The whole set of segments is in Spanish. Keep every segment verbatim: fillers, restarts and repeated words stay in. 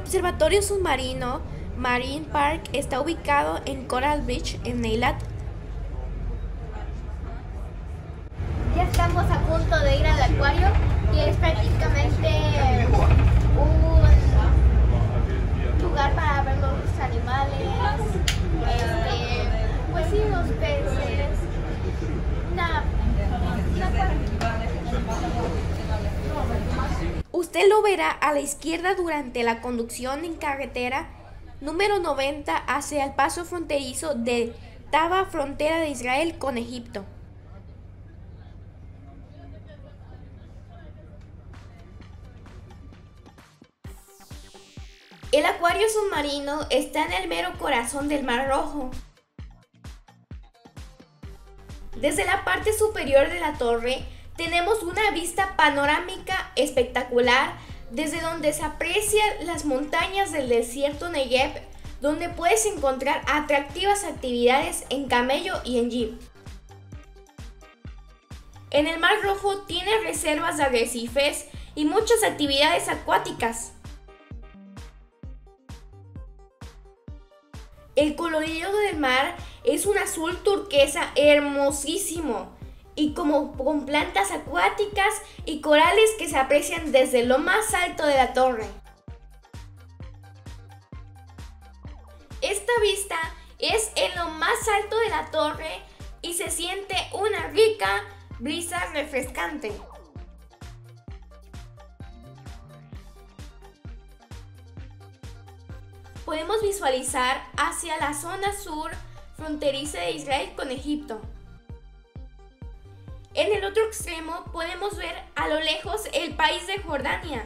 observatorio submarino Marine Park está ubicado en Coral Beach, en Eilat. Ya estamos a punto de ir al acuario, que es prácticamente un lugar para ver los animales, este, pues sí, los peces, una, una Usted lo verá a la izquierda durante la conducción en carretera número noventa hacia el paso fronterizo de Taba, frontera de Israel con Egipto. El acuario submarino está en el mero corazón del Mar Rojo. Desde la parte superior de la torre tenemos una vista panorámica espectacular desde donde se aprecian las montañas del desierto Negev, donde puedes encontrar atractivas actividades en camello y en jeep. En el Mar Rojo tiene reservas de arrecifes y muchas actividades acuáticas. El colorido del mar es un azul turquesa hermosísimo y como con plantas acuáticas y corales que se aprecian desde lo más alto de la torre. Esta vista es en lo más alto de la torre y se siente una rica brisa refrescante. Podemos visualizar hacia la zona sur fronteriza de Israel con Egipto. En el otro extremo podemos ver a lo lejos el país de Jordania.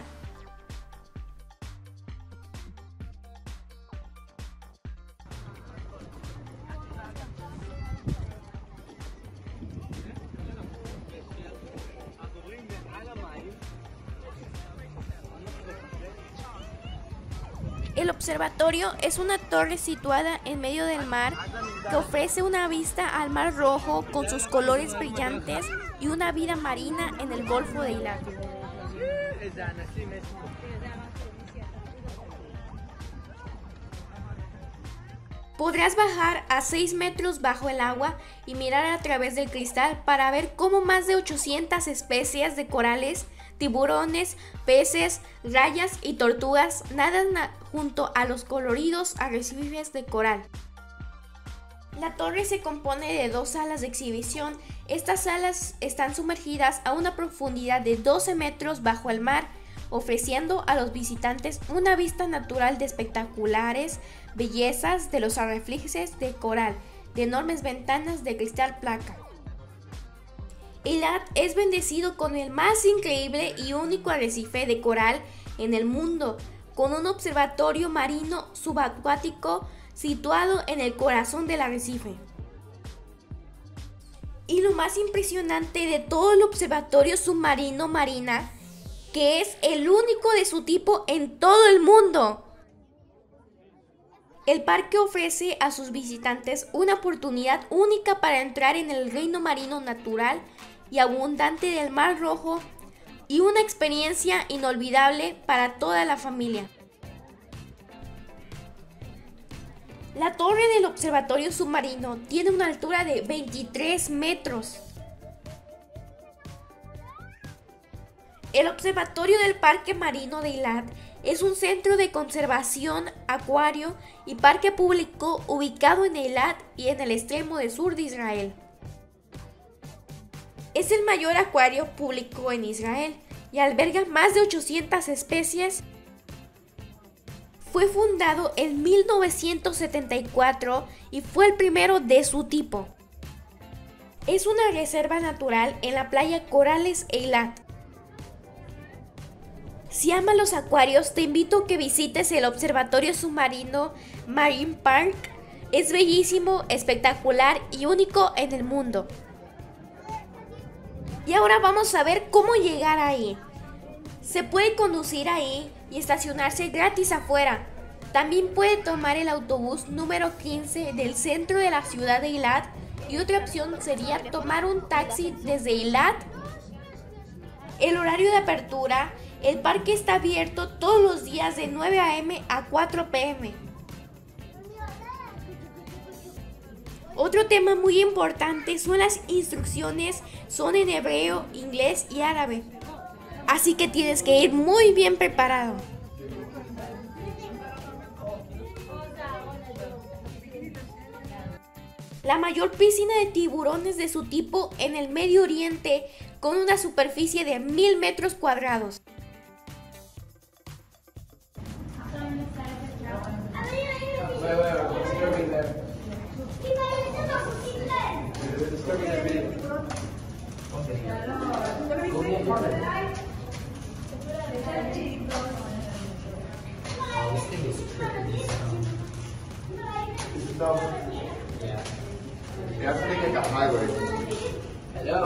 El observatorio es una torre situada en medio del mar que ofrece una vista al Mar Rojo con sus colores brillantes y una vida marina en el Golfo de Eilat. Podrás bajar a seis metros bajo el agua y mirar a través del cristal para ver cómo más de ochocientas especies de corales, tiburones, peces, rayas y tortugas nadan junto a los coloridos arrecifes de coral. La torre se compone de dos salas de exhibición. Estas salas están sumergidas a una profundidad de doce metros bajo el mar, ofreciendo a los visitantes una vista natural de espectaculares bellezas de los arrecifes de coral, de enormes ventanas de cristal placa. Eilat es bendecido con el más increíble y único arrecife de coral en el mundo, con un observatorio marino subacuático situado en el corazón del arrecife. Y lo más impresionante de todo el observatorio submarino marina, que es el único de su tipo en todo el mundo. El parque ofrece a sus visitantes una oportunidad única para entrar en el reino marino natural y abundante del Mar Rojo y una experiencia inolvidable para toda la familia. La torre del observatorio submarino tiene una altura de veintitrés metros. El observatorio del Parque Marino de Eilat es un centro de conservación, acuario y parque público ubicado en Eilat y en el extremo del sur de Israel. Es el mayor acuario público en Israel y alberga más de ochocientas especies. Fue fundado en mil novecientos setenta y cuatro y fue el primero de su tipo. Es una reserva natural en la playa Corales Eilat. Si amas los acuarios, te invito a que visites el observatorio submarino Marine Park. Es bellísimo, espectacular y único en el mundo. Y ahora vamos a ver cómo llegar ahí. Se puede conducir ahí y estacionarse gratis afuera. También puede tomar el autobús número quince del centro de la ciudad de Eilat, y otra opción sería tomar un taxi desde Eilat. El horario de apertura El parque está abierto todos los días de nueve a eme a cuatro pe eme. Otro tema muy importante son las instrucciones, son en hebreo, inglés y árabe. Así que tienes que ir muy bien preparado. La mayor piscina de tiburones de su tipo en el Medio Oriente, con una superficie de mil metros cuadrados. Yeah. You have to think like a highway. Hello.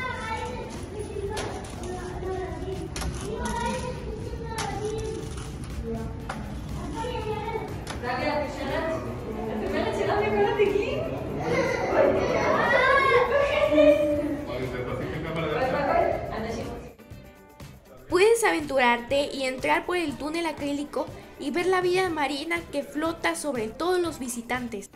Puedes aventurarte y entrar por el túnel acrílico y ver la vida marina que flota sobre todos los visitantes.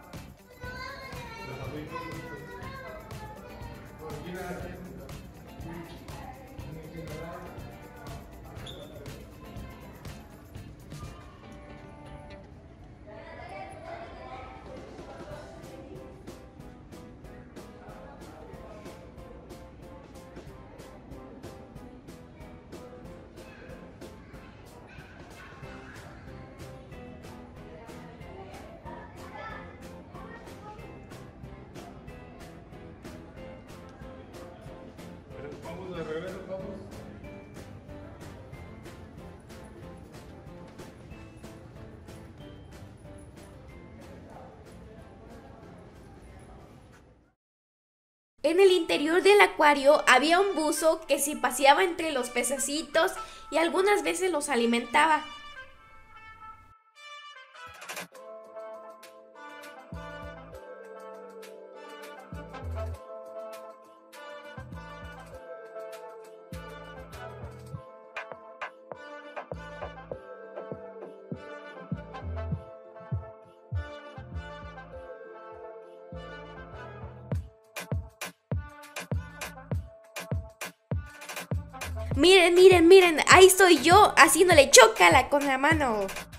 Vamos de regreso, vamos. En el interior del acuario había un buzo que se paseaba entre los pececitos y algunas veces los alimentaba. Miren, miren, miren, ahí estoy yo haciéndole chócala con la mano.